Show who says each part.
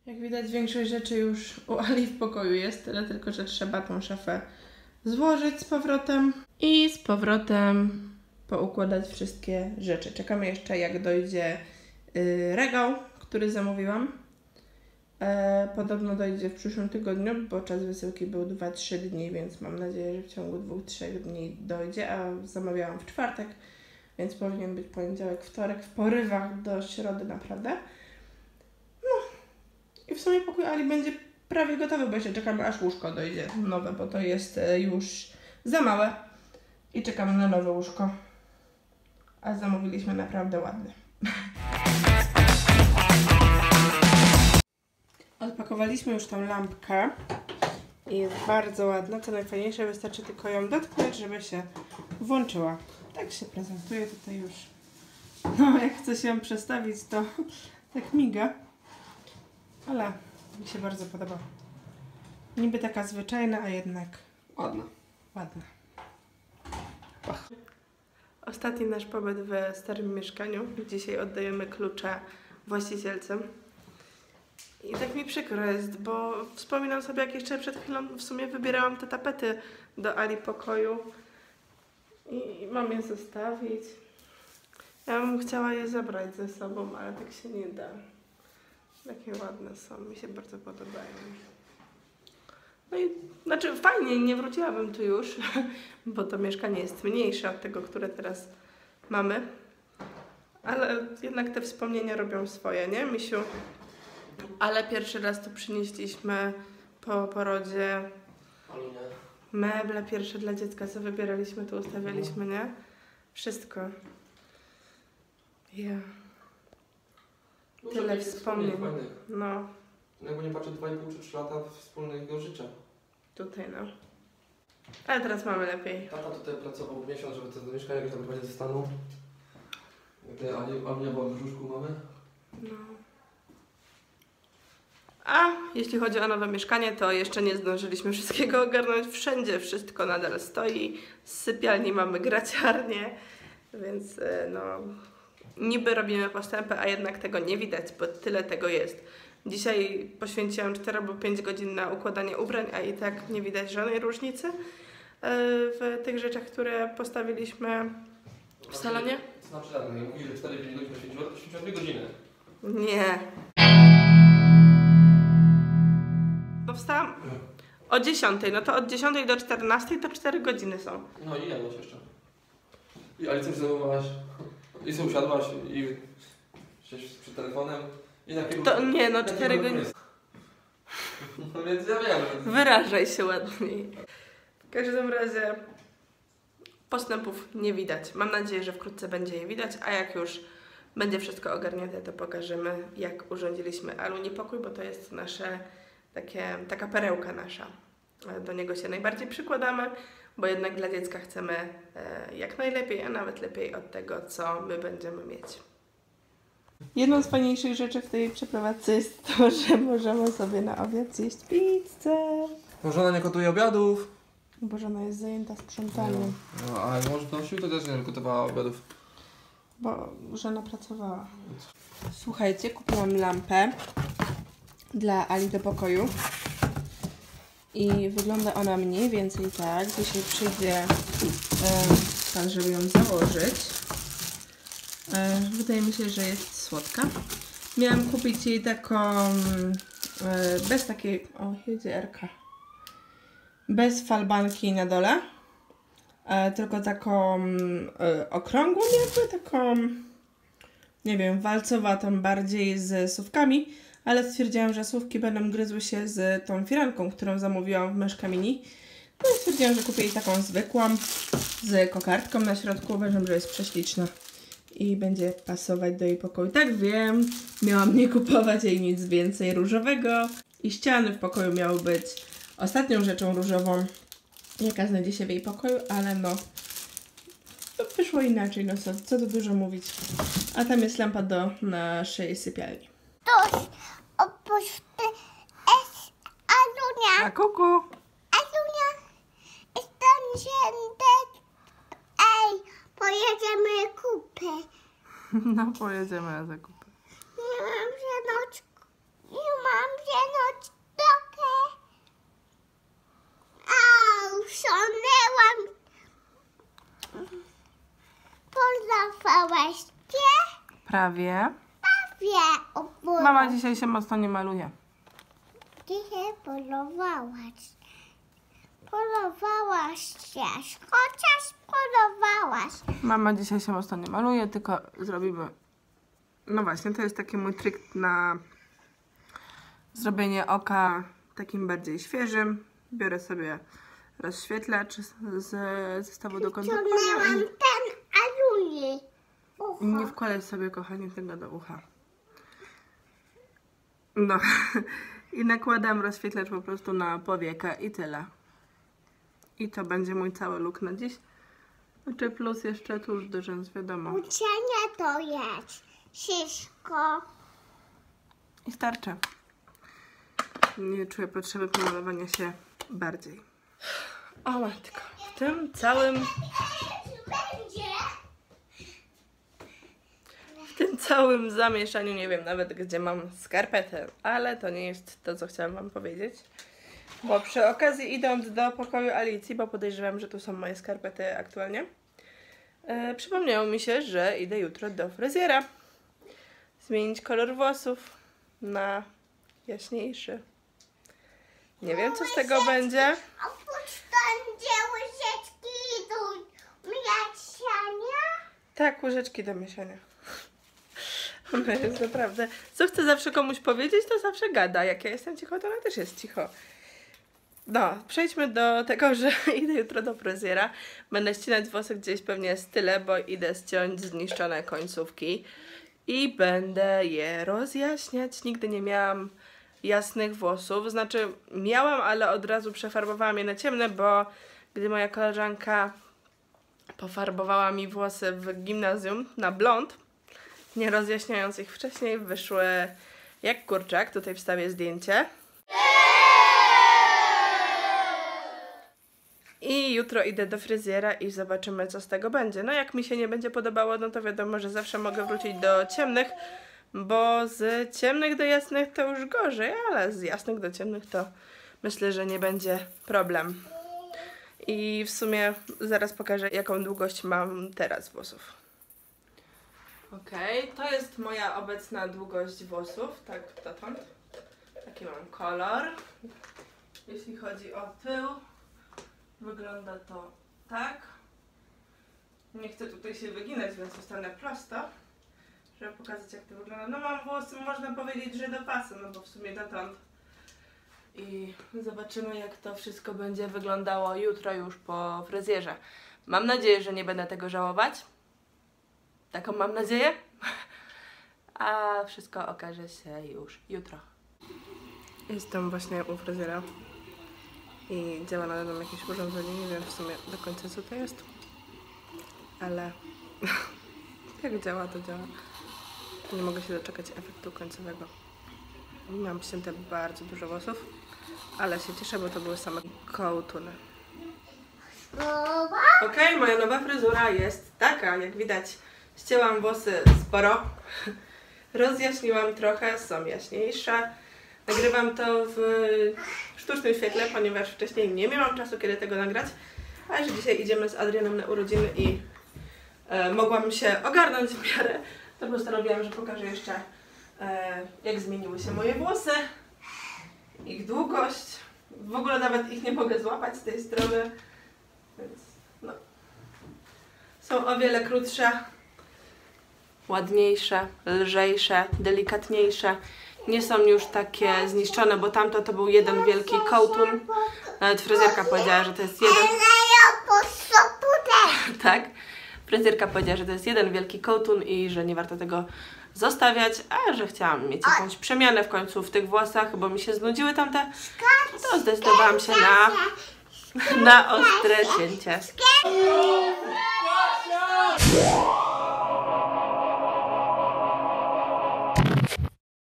Speaker 1: Jak widać, większość rzeczy już u Ali w pokoju jest, tyle tylko, że trzeba tą szafę złożyć z powrotem i z powrotem poukładać wszystkie rzeczy. Czekamy jeszcze, jak dojdzie regał, który zamówiłam. Podobno dojdzie w przyszłym tygodniu, bo czas wysyłki był 2-3 dni, więc mam nadzieję, że w ciągu 2-3 dni dojdzie, a zamawiałam w czwartek, więc powinien być poniedziałek, wtorek, w porywach do środy naprawdę. I w sumie pokój Ali będzie prawie gotowy, bo jeszcze czekamy, aż łóżko dojdzie nowe, bo to jest już za małe. I czekamy na nowe łóżko. A zamówiliśmy naprawdę ładne. Odpakowaliśmy już tą lampkę. I jest bardzo ładna. Co najfajniejsze, wystarczy tylko ją dotknąć, żeby się włączyła. Tak się prezentuje tutaj już. No, jak chcę się ją przestawić, to tak miga. Ale mi się bardzo podoba. Niby taka zwyczajna, a jednak
Speaker 2: Ładna.
Speaker 1: ładna. Pach. Ostatni nasz pobyt w starym mieszkaniu. Dzisiaj oddajemy klucze właścicielce. I tak mi przykro jest, bo wspominam sobie, jak jeszcze przed chwilą w sumie wybierałam te tapety do Ali pokoju. I mam je zostawić. Ja bym chciała je zabrać ze sobą, ale tak się nie da. Takie ładne są, mi się bardzo podobają. No i znaczy fajnie, nie wróciłabym tu już, bo to mieszkanie jest mniejsze od tego, które teraz mamy. Ale jednak te wspomnienia robią swoje, nie, misiu? Ale pierwszy raz tu przynieśliśmy po porodzie meble pierwsze dla dziecka, co wybieraliśmy, to ustawialiśmy, nie? Wszystko. Ja. Tyle wspomnień. No.
Speaker 2: Jakby nie patrzę 2,5 czy 3 lata wspólnego życia.
Speaker 1: Tutaj no. Ale teraz mamy lepiej.
Speaker 2: Tata tutaj pracował miesiąc, żeby to do mieszkania jakoś tam będzie ze stanu. Ania była w brzuszku mamy.
Speaker 1: No. A jeśli chodzi o nowe mieszkanie, to jeszcze nie zdążyliśmy wszystkiego ogarnąć. Wszędzie wszystko nadal stoi. Z sypialni mamy graciarnię, więc no... Niby robimy postępy, a jednak tego nie widać, bo tyle tego jest. Dzisiaj poświęciłam 4 albo 5 godzin na układanie ubrań, a i tak nie widać żadnej różnicy w tych rzeczach, które postawiliśmy w salonie.
Speaker 2: To znaczy tak, nie mówi, że 4-5 godzin poświęciła, to poświęciła 2 godziny.
Speaker 1: Nie. No wstałam o 10, no to od 10 do 14 to 4 godziny są.
Speaker 2: No i jadłaś jeszcze. Ale co zajmowałaś? I sobie usiadłaś i siedzisz przed telefonem i na kierunku...
Speaker 1: To nie, no 4 godziny.
Speaker 2: No więc ja wiem.
Speaker 1: Wyrażaj się ładniej. W każdym razie postępów nie widać. Mam nadzieję, że wkrótce będzie je widać, a jak już będzie wszystko ogarnięte, to pokażemy, jak urządziliśmy Aluni pokój, bo to jest nasze taka perełka nasza. Do niego się najbardziej przykładamy, bo jednak dla dziecka chcemy jak najlepiej, a nawet lepiej od tego, co my będziemy mieć. Jedną z fajniejszych rzeczy w tej przeprowadzce jest to, że możemy sobie na obiad zjeść pizzę.
Speaker 2: No żona nie gotuje obiadów.
Speaker 1: Bo żona jest zajęta sprzątaniem.
Speaker 2: No, ale może wnosił, to też nie gotowała obiadów.
Speaker 1: Bo żona pracowała. Słuchajcie, kupiłam lampę dla Ali do pokoju. I wygląda ona mniej więcej tak. Dzisiaj przyjdzie pan, żeby ją założyć. Wydaje mi się, że jest słodka. Miałam kupić jej taką bez takiej... O, jedzie Erka. Bez falbanki na dole. Tylko taką okrągłą jakby, taką nie wiem, walcowatą bardziej z słówkami. Ale stwierdziłam, że słówki będą gryzły się z tą firanką, którą zamówiłam w Myszka Mini. No i stwierdziłam, że kupię jej taką zwykłą, z kokardką na środku. Uważam, że jest prześliczna i będzie pasować do jej pokoju. Tak wiem, miałam nie kupować jej nic więcej różowego. I ściany w pokoju miały być ostatnią rzeczą różową, jaka znajdzie się w jej pokoju, ale no to wyszło inaczej, no co tu dużo mówić. A tam jest lampa do naszej sypialni.
Speaker 3: Alunia.
Speaker 1: A kuku!
Speaker 3: Alunia, pojedziemy kupy.
Speaker 1: No pojedziemy na zakupy.
Speaker 3: Nie mam żadnego
Speaker 1: Prawie.
Speaker 3: Wie,
Speaker 1: Mama dzisiaj się mocno nie maluje.
Speaker 3: Dzisiaj polowałaś. Polowałaś się. Chociaż polowałaś.
Speaker 1: Mama dzisiaj się mocno nie maluje, tylko zrobimy... No właśnie, to jest taki mój trik na zrobienie oka takim bardziej świeżym. Biorę sobie rozświetlacz z zestawu do
Speaker 3: Ciągnęłam
Speaker 1: kontaktowania
Speaker 3: ten aluni.
Speaker 1: i nie wkładaj sobie, kochanie, tego do ucha. No i nakładam rozświetlacz po prostu na powiekę i tyle. I to będzie mój cały look na dziś. Znaczy plus jeszcze tuż do rzęs, wiadomo.
Speaker 3: Ucienia to jest. Wszystko.
Speaker 1: I starczy. Nie czuję potrzeby pomalowania się bardziej. O matko, w tym całym zamieszaniu nie wiem nawet, gdzie mam skarpetę, ale to nie jest to, co chciałam wam powiedzieć. Bo przy okazji, idąc do pokoju Alicji, bo podejrzewam, że tu są moje skarpety aktualnie, przypomniało mi się, że idę jutro do fryzjera. Zmienić kolor włosów na jaśniejszy. Nie wiem, co z tego będzie.
Speaker 3: Oprócz tam, gdzie łyżeczki idą mieszania.
Speaker 1: Tak, łyżeczki do mieszania. Ona jest naprawdę... Co chcę zawsze komuś powiedzieć, to zawsze gada. Jak ja jestem cicho, to ona też jest cicho. No, przejdźmy do tego, że idę jutro do fryzjera. Będę ścinać włosy gdzieś pewnie z tyle, bo idę ściąć zniszczone końcówki. I będę je rozjaśniać. Nigdy nie miałam jasnych włosów. Znaczy miałam, ale od razu przefarbowałam je na ciemne, bo gdy moja koleżanka pofarbowała mi włosy w gimnazjum na blond, nie rozjaśniając ich wcześniej, wyszły jak kurczak. Tutaj wstawię zdjęcie. I jutro idę do fryzjera i zobaczymy, co z tego będzie. No jak mi się nie będzie podobało, no to wiadomo, że zawsze mogę wrócić do ciemnych, bo z ciemnych do jasnych to już gorzej, ale z jasnych do ciemnych to myślę, że nie będzie problem. I w sumie zaraz pokażę, jaką długość mam teraz włosów. Okej, to jest moja obecna długość włosów, tak dotąd. Taki mam kolor. Jeśli chodzi o tył, wygląda to tak. Nie chcę tutaj się wyginać, więc zostanę prosto, żeby pokazać, jak to wygląda. No mam włosy, można powiedzieć, że do pasu, no bo w sumie dotąd. I zobaczymy, jak to wszystko będzie wyglądało jutro już po fryzjerze. Mam nadzieję, że nie będę tego żałować. Taką mam nadzieję. A wszystko okaże się już jutro. Jestem właśnie u fryzjera i działa nade mną jakieś urządzenie. Nie wiem w sumie do końca, co to jest, ale jak działa, to działa. Nie mogę się doczekać efektu końcowego. Mam ścięte bardzo dużo włosów, ale się cieszę, bo to były same kołtuny. Okej, moja nowa fryzura jest taka, jak widać. Ścięłam włosy sporo, rozjaśniłam trochę, są jaśniejsze. Nagrywam to w sztucznym świetle, ponieważ wcześniej nie miałam czasu, kiedy tego nagrać. A że dzisiaj idziemy z Adrianem na urodziny i mogłam się ogarnąć w miarę, to postanowiłam, że pokażę jeszcze, jak zmieniły się moje włosy, ich długość. W ogóle nawet ich nie mogę złapać z tej strony, więc no. Są o wiele krótsze, ładniejsze, lżejsze, delikatniejsze. Nie są już takie zniszczone, bo tamto to był jeden wielki kołtun. Nawet fryzjerka powiedziała, że to jest jeden... Tak. Fryzjerka powiedziała, że to jest jeden wielki kołtun i że nie warto tego zostawiać, a że chciałam mieć jakąś przemianę w końcu w tych włosach, bo mi się znudziły tamte, to zdecydowałam się na ostre cięcie.